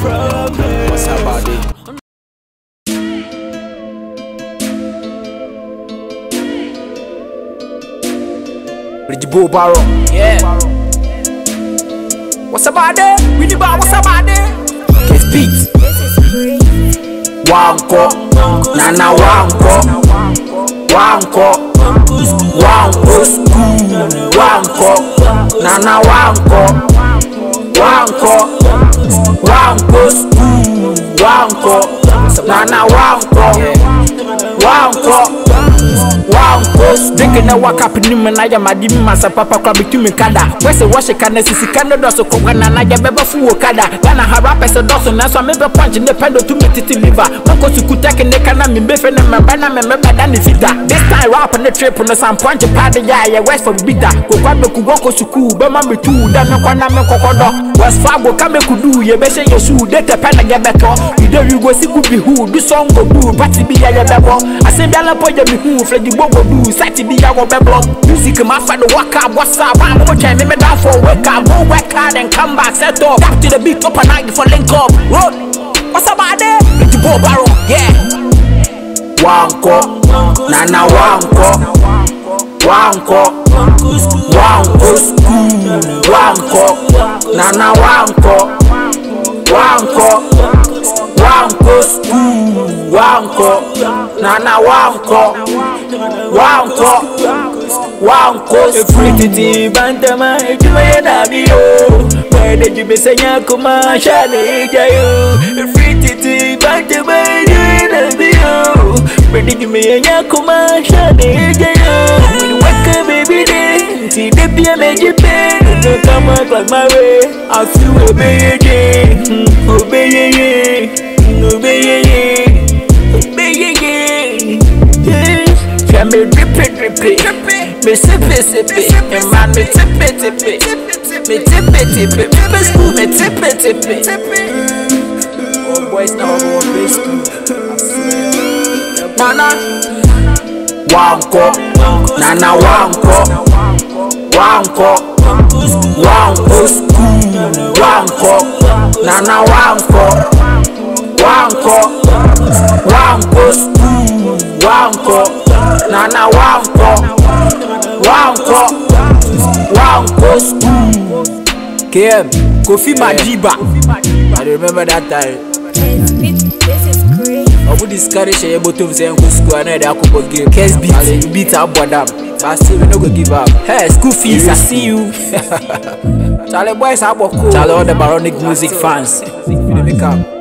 What's about it? Flegzy Boe Wonk, yeah. What's about it? Really bad, what's about it? SPICES. Wonko, Nana Wonko, Wonko, Wonko, Wonko, Nana Wonko, Wonko, Wonko, Wonko, Nana Wonko, Wonko, Wonko. Drinking a walk up in him and I am a dim massa papa club between me kada. Where's the wash a can see Canada so cook and I get better for kada. Then I have rappers a dozen and so I maybe punch in the pedal to meet it liver. Uncle to could take in the canam in beef and my banana member than the fita. This time rap on the trip on the some punch a party, yeah, west for bitter. Go grab the Kuboko Suku, but mamma too, then no one am cocodo. Was Fago come could do, you may say your shoe, that a pen get better. You don't you go see good be who, do song go do, but to be a bebo. I say Bella Poya me who, Flegzy Boe Wonk do, Sati be our bebo. Music, my father walk up, what's up, I'm more time, me down for wake up, go work hard and come back, set up. Back to the beat, up a night for link up. Road, what's about it? Flegzy Boe Wonk, yeah. Wonko, Nana Wonko, Wonko, Wonko, Wonko, Nana Wonko, Wonko, Wonko, Wonko, Nana Wonko, Wonko, Wonko. Pretty bantama, it's my name. Where did you be saying, come on, Shani, Jayo? Pretty bantama, where did you be a come Shani, Jayo? Wake up, baby, see the beer made you pay. Don't come out like my way. I feel obey again, obey again, obey again, obey again. Can me drip it, me sip it, and man me tip it, me tip it, me school me tip it. Oh boys now go on Facebook. Nana Wonko, Nana Wonko, Wonko, Wonko, Wonko, Nana Wonko, Wonko, Wonko, Wonko, Nana Wonko, Wonko, Wonko. KM, Kofi Madiba. I remember that time. I would discourage a bottom saying go school and I could give case beat up Bodam. But still we no go give up. Hey, school fees, I see you. Charlie boys, I walk cool. Charlie all the Baronic music fans. Make up.